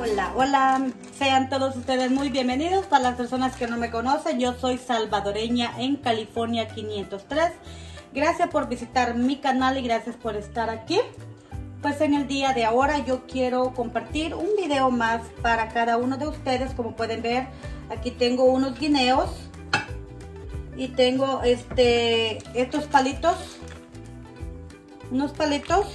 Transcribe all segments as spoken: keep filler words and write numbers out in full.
Hola, hola, sean todos ustedes muy bienvenidos. Para las personas que no me conocen, yo soy salvadoreña en California quinientos tres. Gracias por visitar mi canal y gracias por estar aquí. Pues en el día de ahora yo quiero compartir un video más para cada uno de ustedes. Como pueden ver, aquí tengo unos guineos y tengo este estos palitos, unos palitos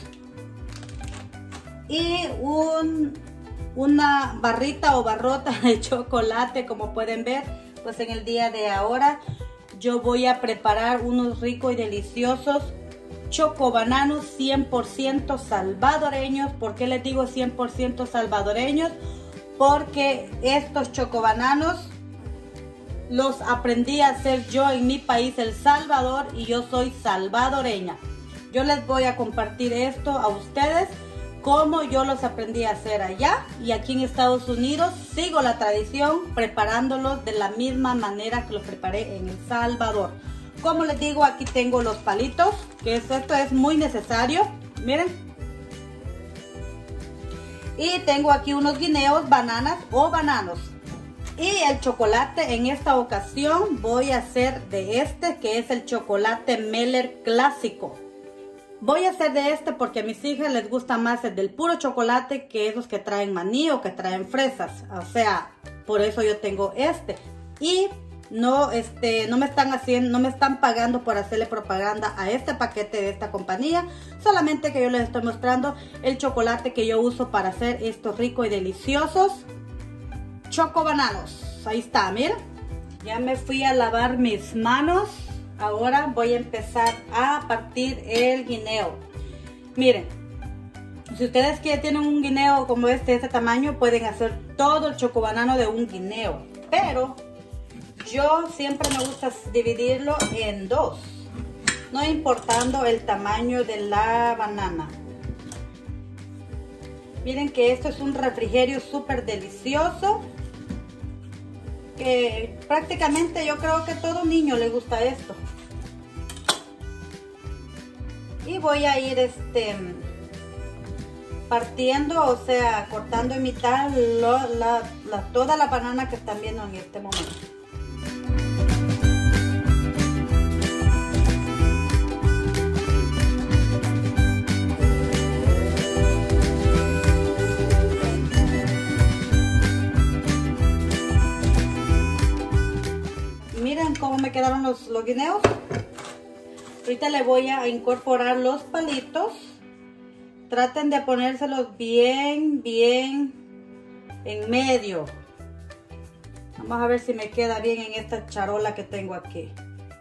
y un una barrita o barrota de chocolate. Como pueden ver, pues en el día de ahora yo voy a preparar unos ricos y deliciosos chocobananos cien por ciento salvadoreños. ¿Por qué les digo cien por ciento salvadoreños? Porque estos chocobananos los aprendí a hacer yo en mi país, El Salvador, y yo soy salvadoreña. Yo les voy a compartir esto a ustedes, como yo los aprendí a hacer allá, y aquí en Estados Unidos sigo la tradición preparándolos de la misma manera que los preparé en El Salvador. Como les digo, aquí tengo los palitos, que es, esto es muy necesario, miren. Y tengo aquí unos guineos, bananas o bananos. Y el chocolate, en esta ocasión voy a hacer de este, que es el chocolate Meller clásico. Voy a hacer de este porque a mis hijas les gusta más el del puro chocolate que esos que traen maní o que traen fresas. O sea, por eso yo tengo este. Y no, este, no me están haciendo, no me están pagando por hacerle propaganda a este paquete de esta compañía. Solamente que yo les estoy mostrando el chocolate que yo uso para hacer estos ricos y deliciosos chocobananos. Ahí está, miren. Ya me fui a lavar mis manos. Ahora voy a empezar a partir el guineo. Miren, si ustedes que tienen un guineo como este, de este tamaño, pueden hacer todo el chocobanano de un guineo. Pero yo siempre me gusta dividirlo en dos, no importando el tamaño de la banana. Miren que esto es un refrigerio súper delicioso, que prácticamente yo creo que a todo niño le gusta esto. Y voy a ir este partiendo, o sea, cortando en mitad lo, la, la, toda la banana que están viendo en este momento. Miren cómo me quedaron los, los guineos. Ahorita le voy a incorporar los palitos. Traten de ponérselos bien, bien en medio. Vamos a ver si me queda bien en esta charola que tengo aquí.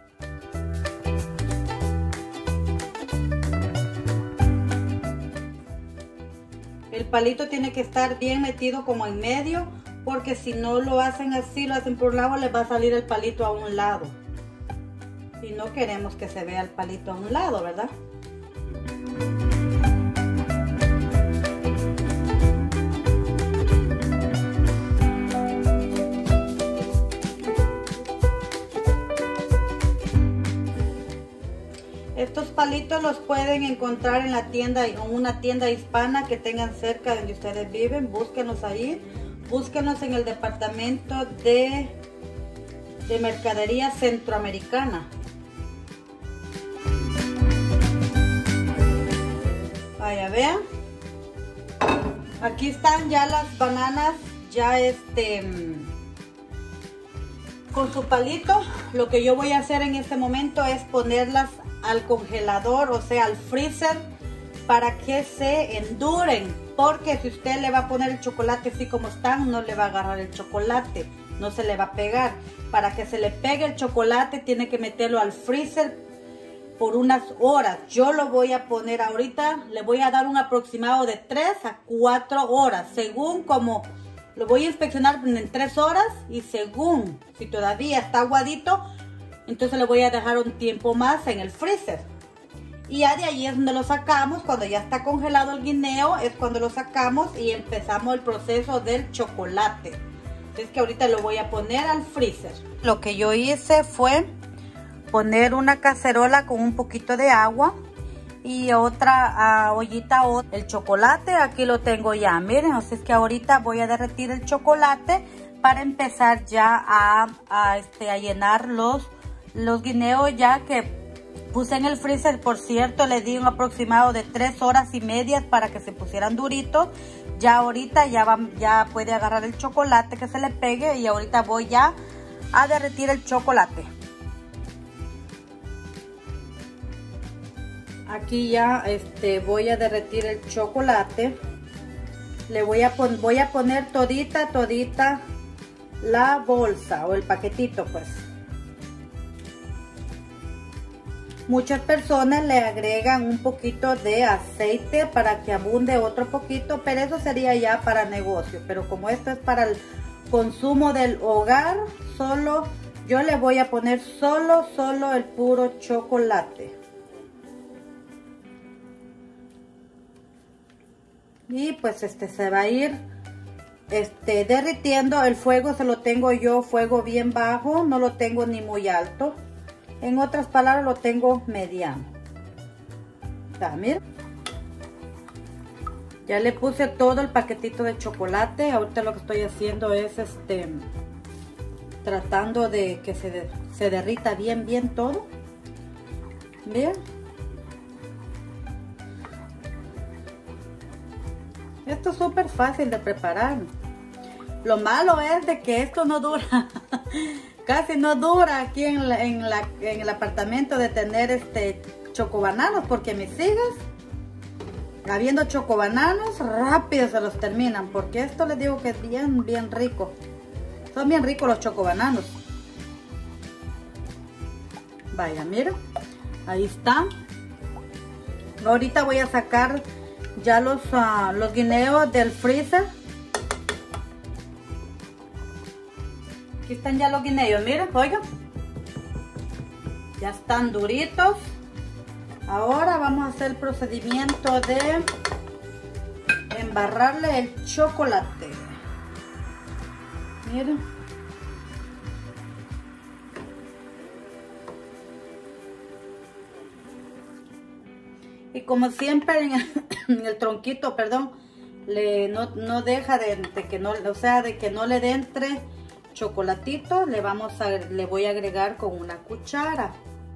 El palito tiene que estar bien metido como en medio, porque si no lo hacen así, lo hacen por un lado, les va a salir el palito a un lado. Y no queremos que se vea el palito a un lado, ¿verdad? Estos palitos los pueden encontrar en la tienda, en una tienda hispana que tengan cerca de donde ustedes viven. Búsquenlos ahí. Búsquenlos en el departamento de, de mercadería centroamericana. Vaya, vean. Aquí están ya las bananas, ya este, con su palito. Lo que yo voy a hacer en este momento es ponerlas al congelador, o sea, al freezer, para que se enduren. Porque si usted le va a poner el chocolate así como están, no le va a agarrar el chocolate, no se le va a pegar. Para que se le pegue el chocolate, tiene que meterlo al freezer por unas horas. Yo lo voy a poner ahorita, le voy a dar un aproximado de tres a cuatro horas, según como lo voy a inspeccionar en tres horas, y según si todavía está aguadito, entonces le voy a dejar un tiempo más en el freezer. Y ya de ahí es donde lo sacamos. Cuando ya está congelado el guineo es cuando lo sacamos y empezamos el proceso del chocolate. Es que ahorita lo voy a poner al freezer. Lo que yo hice fue poner una cacerola con un poquito de agua y otra uh, ollita o el chocolate. Aquí lo tengo ya, miren, así es que ahorita voy a derretir el chocolate para empezar ya a, a, este, a llenar los, los guineos ya que puse en el freezer. Por cierto, le di un aproximado de tres horas y media para que se pusieran duritos. Ya ahorita ya, va, ya puede agarrar el chocolate que se le pegue y ahorita voy ya a derretir el chocolate. Aquí ya este, voy a derretir el chocolate. Le voy a, pon, voy a poner todita, todita la bolsa o el paquetito pues. Muchas personas le agregan un poquito de aceite para que abunde otro poquito, pero eso sería ya para negocio. Pero como esto es para el consumo del hogar, solo yo le voy a poner solo, solo el puro chocolate. Y pues este se va a ir este, derritiendo. El fuego se lo tengo yo, fuego bien bajo, no lo tengo ni muy alto. En otras palabras, lo tengo mediano. Está, miren. Ya le puse todo el paquetito de chocolate. Ahorita lo que estoy haciendo es este tratando de que se, de, se derrita bien, bien todo. Bien. Esto es súper fácil de preparar. Lo malo es de que esto no dura. Casi no dura aquí en, la, en, la, en el apartamento de tener este chocobananos, porque mis hijas, habiendo chocobananos, rápido se los terminan, porque esto les digo que es bien, bien rico. Son bien ricos los chocobananos. Vaya, miren, ahí está. Ahorita voy a sacar ya los, uh, los guineos del freezer. Aquí están ya los guineos, miren, oigan. Ya están duritos. Ahora vamos a hacer el procedimiento de embarrarle el chocolate. Miren. Y como siempre en el, en el tronquito, perdón, le, no, no deja de, de que no, o sea, de que no le dé entre chocolatito, le vamos a, le voy a agregar con una cuchara.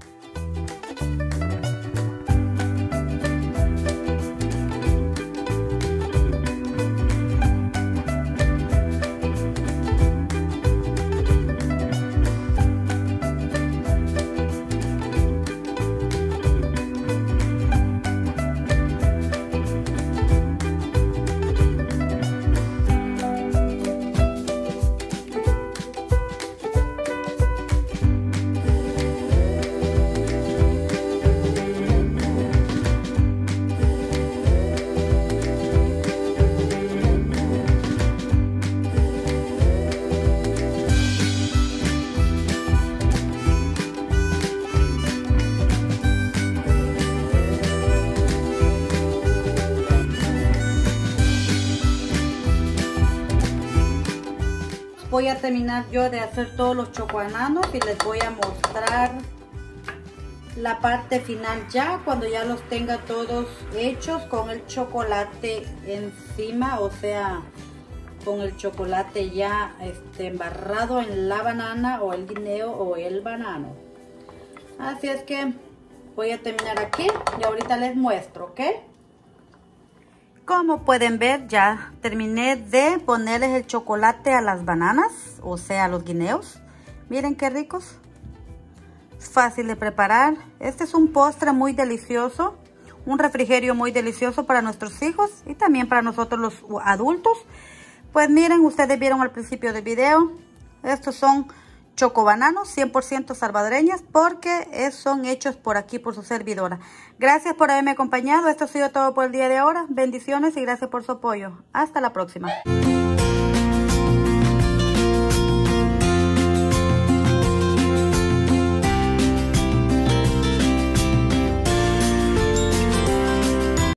Voy a terminar yo de hacer todos los chocobananos y les voy a mostrar la parte final ya cuando ya los tenga todos hechos con el chocolate encima, o sea, con el chocolate ya este, embarrado en la banana o el guineo o el banano. Así es que voy a terminar aquí y ahorita les muestro, ¿ok? Como pueden ver, ya terminé de ponerles el chocolate a las bananas, o sea, a los guineos. Miren qué ricos. Es fácil de preparar. Este es un postre muy delicioso, un refrigerio muy delicioso para nuestros hijos y también para nosotros los adultos. Pues miren, ustedes vieron al principio del video, estos son chocobananos cien por ciento salvadoreñas porque son hechos por aquí por su servidora. Gracias por haberme acompañado. Esto ha sido todo por el día de ahora. Bendiciones y gracias por su apoyo. Hasta la próxima.